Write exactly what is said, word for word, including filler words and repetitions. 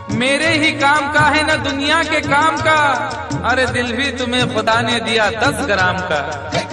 मेरे ही काम का है ना दुनिया के काम का, अरे दिल भी तुम्हें खुदा ने दिया दस ग्राम का।